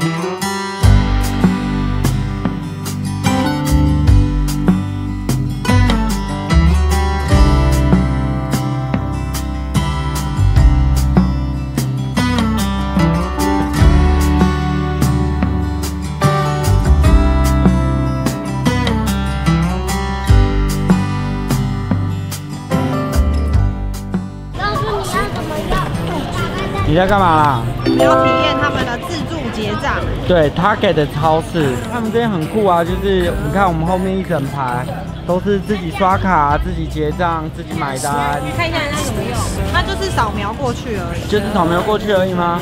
你在干嘛啦？ 我要体验他们的自助结账。 对 ，Target 的超市，他们这边很酷啊，就是你看我们后面一整排都是自己刷卡、自己结账、自己买单。 你看一下人家怎么用，它就是扫描过去而已。 就是扫描过去而已吗？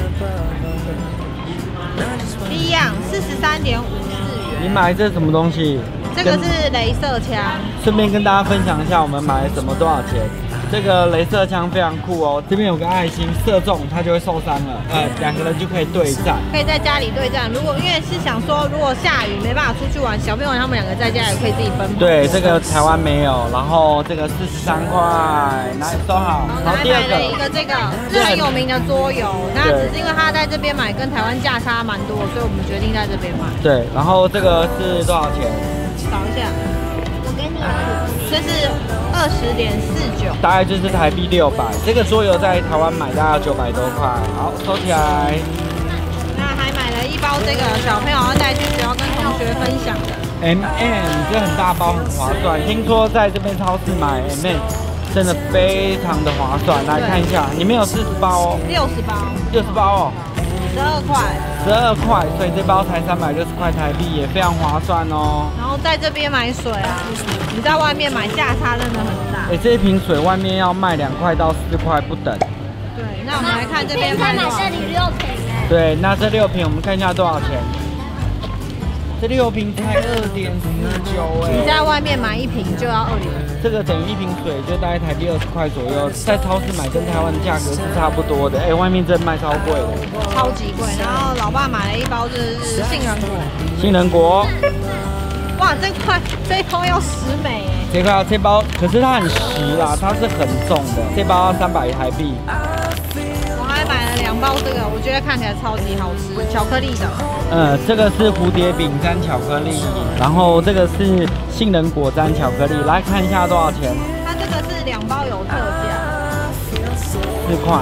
一样，43.54元。 你买这什么东西？ 这个是雷射枪。 顺便跟大家分享一下我们买了什么，多少钱。这个雷射枪非常酷哦，这边有个爱心，射中它就会受伤了。2个人就可以对战， 可以在家里对战。如果因为是想说，如果下雨没办法出去玩，小朋友他们2个在家也可以自己奔跑。 对，这个台湾没有。然后这个43块，哪里收好？ 然后第二个买了一个这个是很有名的桌游，那只是因为他在这边买跟台湾价差蛮多，所以我们决定在这边买。 对，然后这个是多少钱？ 找一下，我给你这是20.49， 大概就是台币600。这个桌游在台湾买大概900多块。好，收起来。 那还买了一包这个小朋友要带去学校跟同学分享的 M&M， 这很大包，很划算。听说在这边超市买 M&M 真的非常的划算。来看一下，里面有40包哦 ，60包 ，60包哦 ，12块 ，12块，所以这包才360块台币，也非常划算哦。 然后在这边买水啊，你在外面买价差真的很大。 这一瓶水外面要卖2块到4块不等。 对，那我们来看这边买多少？ 这里6瓶哎。 对，那这6瓶我们看一下多少钱？这6瓶才2.49哎。 你在外面买1瓶就要2.49。 这个等于1瓶水就大概台币20块左右，在超市买跟台湾的价格是差不多的。外面真卖超贵的， 超级贵。然后老爸买了一包就是杏仁果。 杏仁果。 哇，这一包要10美哎。 这包，可是它很实啦，它是很重的，这包要300台币。 我还买了2包这个，我觉得看起来超级好吃，巧克力的。 这个是蝴蝶饼沾巧克力，然后这个是杏仁果沾巧克力，来看一下多少钱？ 它这个是2包有特价 ，4块。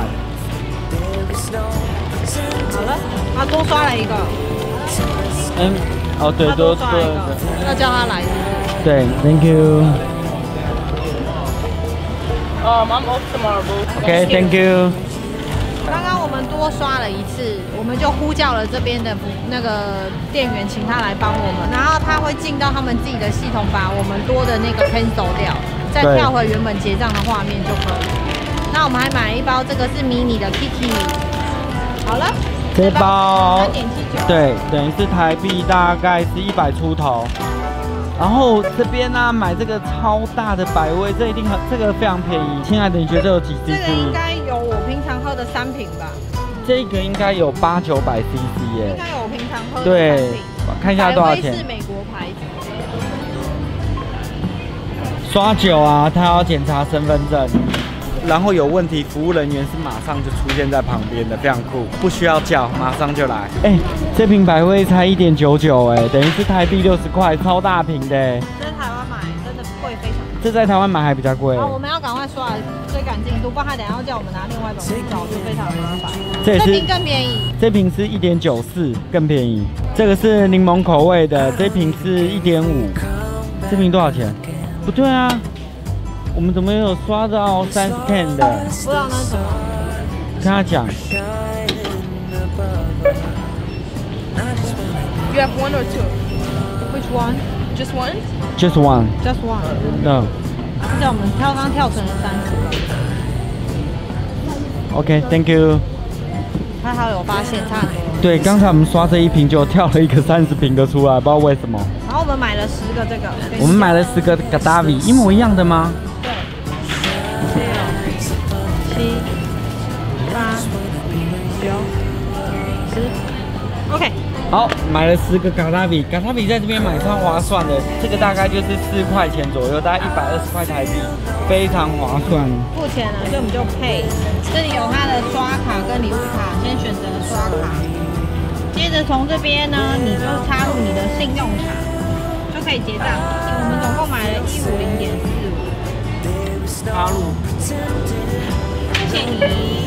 好了，他多刷了一个。 对，多刷了一个，要叫他来是不是？ 对 ，Thank you。 I'm off tomorrow, boo. Okay, thank you. 刚刚我们多刷了1次，我们就呼叫了这边的那个店员，请他来帮我们，然后他会进到他们自己的系统，把我们多的那个 cancel 掉，再跳回原本结账的画面就可以。那我们还买了一包，这个是迷你的 Kiki。好了， 这包 3.79， 对，等于是台币大概是100出头。然后这边呢，买这个超大的百威，这个非常便宜。亲爱的，你觉得这有几 CC？ 这个应该有我平常喝的3瓶吧。 这个应该有800-900 CC 耶。 应该有我平常喝的3瓶。 对，看一下多少钱。 百威是美国牌子。 刷酒啊，他要检查身份证，然后有问题，服务人员是马上就出现在旁边的，非常酷，不需要叫，马上就来。这瓶百威才1.99等于是台币60块，超大瓶的。 在台湾买真的贵非常。 这在台湾买还比较贵。 好，我们要赶快刷，追赶进度，不然他等下要叫我们拿另外一种去找，就非常麻烦。这瓶更便宜， 这瓶是1.94，更便宜。这个是柠檬口味的，这瓶是1.5。这瓶多少钱？不对啊，我们怎么有刷到30 的？ 不知道那是什么。 跟他讲。 You have 1 or 2? Which one? Just 1? Just one. Just one. No. 叫我们刚跳成了30。 OK, thank you. 还好有发现差很多。 对，刚才我们刷这1瓶就跳了一个30瓶的出来，不知道为什么。 然后我们买了10个这个。 我们买了10个 Gadavi， 一模一样的吗？ 对。6、7、8、9、10。OK。 好，买了10个 Gadavi 在这边买超划算的，这个大概就是4块钱左右，大概120块台币，非常划算。 付钱了，所以我们就配。这里有它的刷卡跟礼物卡，先选择刷卡。接着着从这边呢，你就插入你的信用卡，就可以结账。我们总共买了150.45。 插入。 谢谢你。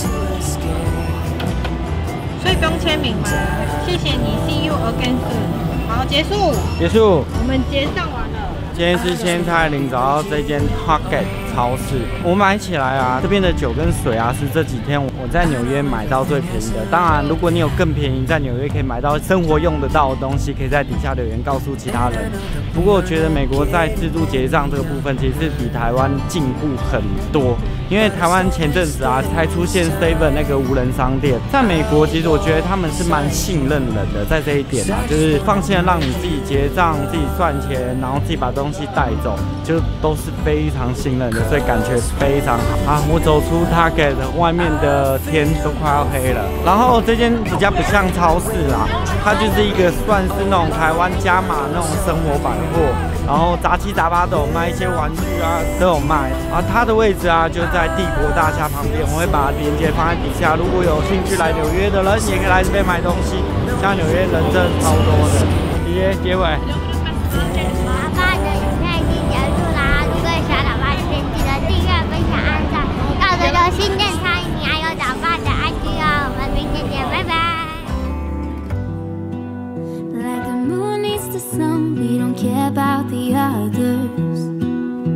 所以不用签名吗？谢谢你 ，See you again soon。好，结束。 结束。 我们结账完了。 今天是先蔡林找到这间 Target 超市，我买起来啊，这边的酒跟水啊是这几天我在纽约买到最便宜的。当然，如果你有更便宜，在纽约可以买到生活用得到的东西，可以在底下留言告诉其他人。不过我觉得美国在自助结账这个部分，其实是比台湾进步很多。因为台湾前阵子啊才出现 Seven 那个无人商店，在美国其实我觉得他们是蛮信任人的，在这一点啊，就是放心的让你自己结账、自己算钱，然后自己把东西带走，就都是非常信任的，所以感觉非常好啊。我走出 Target 外面的天都快要黑了，然后这间比较不像超市啦，它就是一个算是那种台湾加码那种生活百货。然后杂七杂八都有卖，一些玩具啊都有卖。啊，它的位置啊就在帝国大厦旁边，我会把链接放在底下。如果有興趣來紐約的人，也可以來這邊買東西。像紐約人真的超多的。結尾。 爸爸的影片已經結束啦，如果喜歡老爸影片，記得訂閱、分享、按讚。到時有新店餐飲，還有老爸的 IG 哦。我們明天見，拜拜。Like the moon needs the sun, we don't care about the others.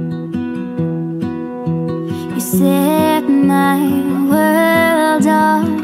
You set my world on